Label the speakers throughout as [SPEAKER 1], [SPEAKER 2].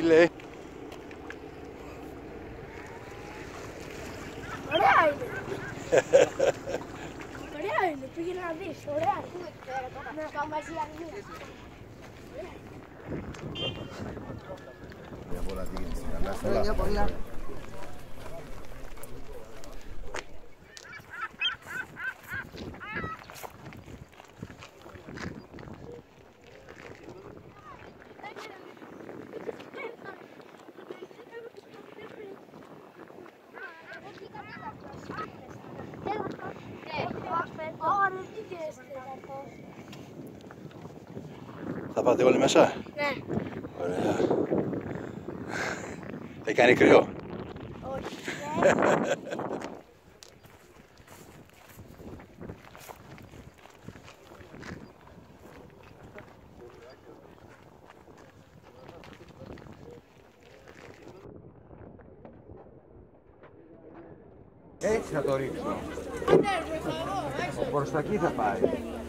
[SPEAKER 1] λέει.
[SPEAKER 2] Ωραία είναι. Ωραία είναι, πήγαινε να δεις. Ωραία είναι. Να κάνουμε μαζί αγνία.
[SPEAKER 3] Χρόνια πολλά.
[SPEAKER 1] Θα πάτε όλοι μέσα?
[SPEAKER 2] Ναι.
[SPEAKER 1] Ωραία. Έχει κάνει κρύο?
[SPEAKER 2] Όχι.
[SPEAKER 3] Έτσι θα το ρίξω. Προς τα εκεί θα πάει.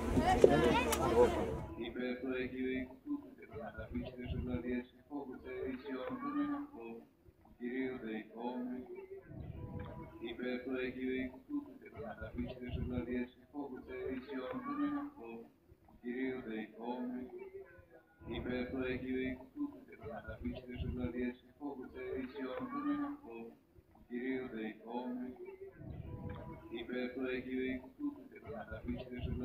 [SPEAKER 4] Υπέρ του Αγίου Ιησού και των αγαπητές ευλογίες φόβου τερίσιον των εναυτών, Κυρίου δεηθώμε. Υπέρ του Αγίου Ιησού και των αγαπητές ευλογίες φόβου τερίσιον των εναυτών, Κυρίου δεηθώμε. Υπέρ του Αγίου Ιησού και των αγαπητές ευλογίες φόβου τερίσιον των εναυτών, Κυρίου δεηθώμε. Υπέρ του Αγίου Ιησού και των αγαπητές